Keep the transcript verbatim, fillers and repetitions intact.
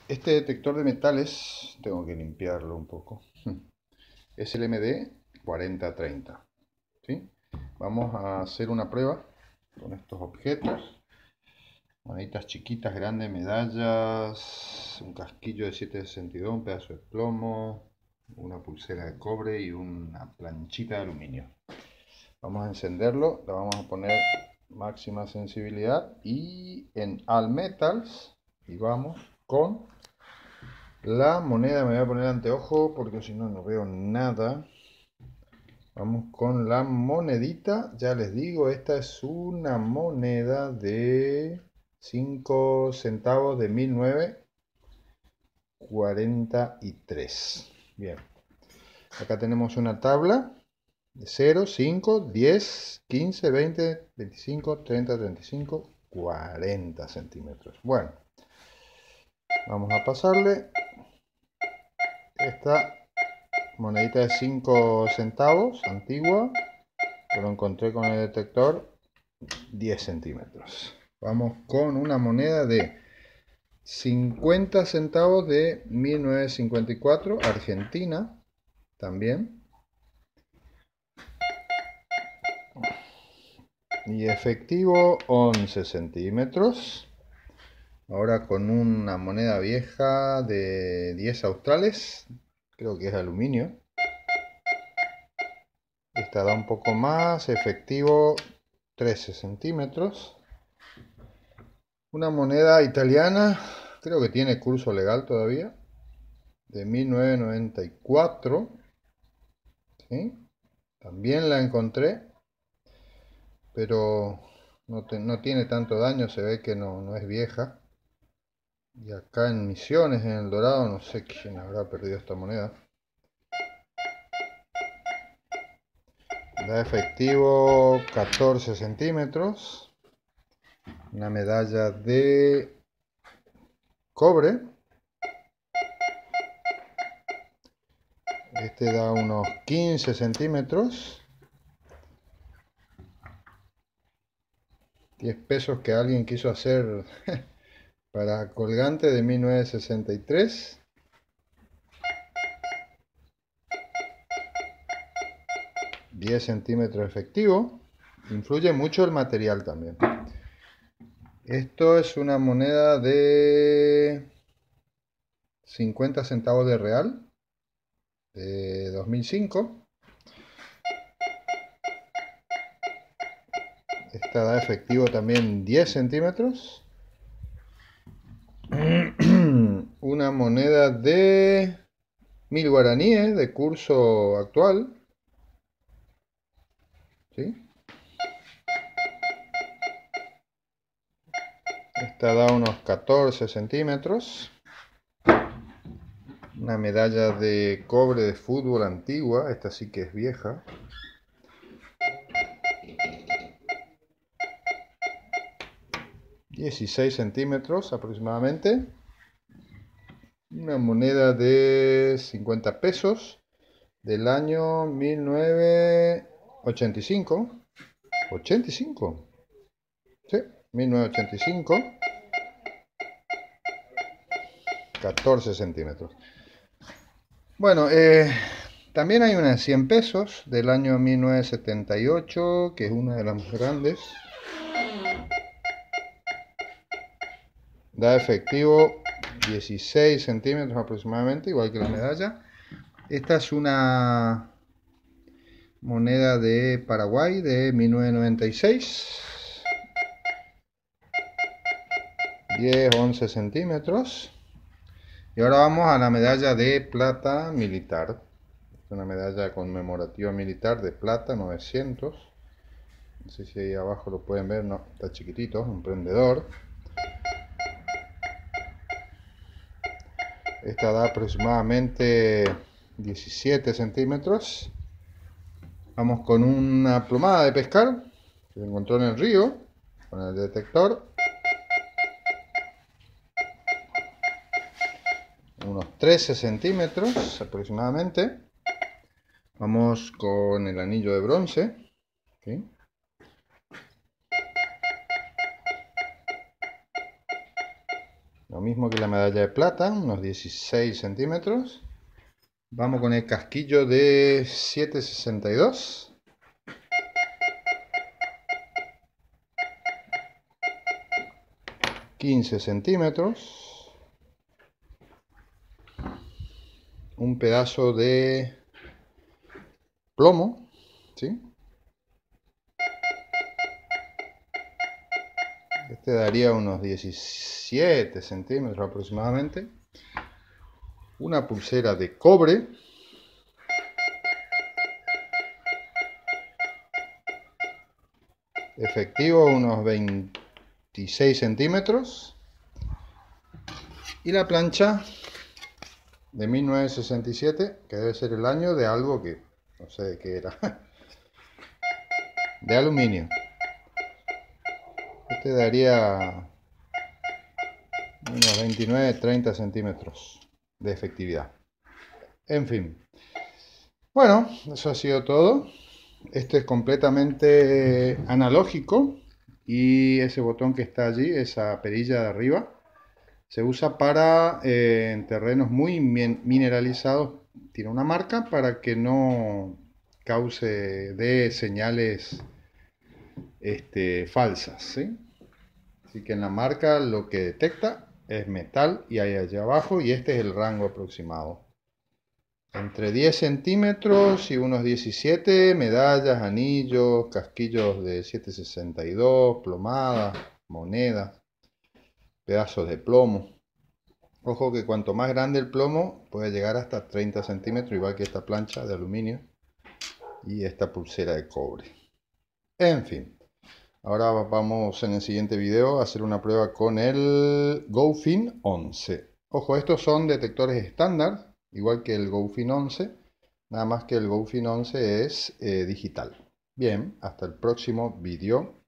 Este detector de metales, tengo que limpiarlo un poco. Es el M D cuarenta treinta. ¿Sí? Vamos a hacer una prueba con estos objetos. Moneditas chiquitas, grandes, medallas, un casquillo de siete sesenta y dos, un pedazo de plomo, una pulsera de cobre y una planchita de aluminio. Vamos a encenderlo, la vamos a poner máxima sensibilidad y en All Metals y vamos con la moneda. Me voy a poner anteojo porque si no no veo nada. Vamos con la monedita, ya les digo, esta es una moneda de cinco centavos de mil novecientos cuarenta y tres. Bien, acá tenemos una tabla de cero, cinco, diez, quince, veinte, veinticinco, treinta, treinta y cinco, cuarenta centímetros. Bueno, vamos a pasarle esta monedita de cinco centavos, antigua, pero encontré con el detector diez centímetros. Vamos con una moneda de cincuenta centavos de mil novecientos cincuenta y cuatro, Argentina, también. Y efectivo once centímetros. Ahora con una moneda vieja de diez australes, creo que es aluminio. Esta da un poco más, efectivo trece centímetros. Una moneda italiana, creo que tiene curso legal todavía, de mil novecientos noventa y cuatro. ¿Sí? También la encontré, pero no, te, no tiene tanto daño, se ve que no, no es vieja. Y acá en Misiones, en El Dorado, no sé quién habrá perdido esta moneda. Da efectivo catorce centímetros. Una medalla de cobre. Este da unos quince centímetros. diez pesos que alguien quiso hacer para colgante de mil novecientos sesenta y tres. diez centímetros efectivo. Influye mucho el material también. Esto es una moneda de cincuenta centavos de real de dos mil cinco. Esta da efectivo también diez centímetros. Una moneda de mil guaraníes de curso actual. ¿Sí? Esta da unos catorce centímetros. Una medalla de cobre de fútbol antigua. Esta sí que es vieja. dieciséis centímetros aproximadamente. Una moneda de cincuenta pesos del año mil novecientos ochenta y cinco. ¿ochenta y cinco? Sí, mil novecientos ochenta y cinco. catorce centímetros. Bueno, eh, también hay una de cien pesos del año mil novecientos setenta y ocho, que es una de las más grandes. Da efectivo dieciséis centímetros aproximadamente, igual que la medalla. Esta es una moneda de Paraguay de mil novecientos noventa y seis. diez, once centímetros. Y ahora vamos a la medalla de plata militar. Es una medalla conmemorativa militar de plata novecientos. No sé si ahí abajo lo pueden ver, no, está chiquitito, un prendedor. Esta da aproximadamente diecisiete centímetros. Vamos con una plomada de pescar que se encontró en el río con el detector. Unos trece centímetros aproximadamente. Vamos con el anillo de bronce. ¿Sí? mismo que la medalla de plata, unos dieciséis centímetros. Vamos con el casquillo de siete sesenta y dos. quince centímetros. Un pedazo de plomo, ¿sí? Este daría unos diecisiete centímetros aproximadamente. Una pulsera de cobre. Efectivo unos veintiséis centímetros. Y la plancha de mil novecientos sesenta y siete, que debe ser el año de algo que no sé de qué era. De aluminio. Este daría unos veintinueve treinta centímetros de efectividad. En fin. Bueno, eso ha sido todo. Este es completamente analógico y ese botón que está allí, esa perilla de arriba, se usa para eh, en terrenos muy mineralizados. Tiene una marca para que no cause de señales este, falsas, ¿sí? Así que en la marca lo que detecta es metal y hay allá abajo, y este es el rango aproximado. Entre diez centímetros y unos diecisiete, medallas, anillos, casquillos de siete sesenta y dos, plomadas, monedas, pedazos de plomo. Ojo que cuanto más grande el plomo puede llegar hasta treinta centímetros, igual que esta plancha de aluminio y esta pulsera de cobre. En fin, ahora vamos en el siguiente video a hacer una prueba con el GoFin once. Ojo, estos son detectores estándar, igual que el GoFin once, nada más que el GoFin once es eh, digital. Bien, hasta el próximo video.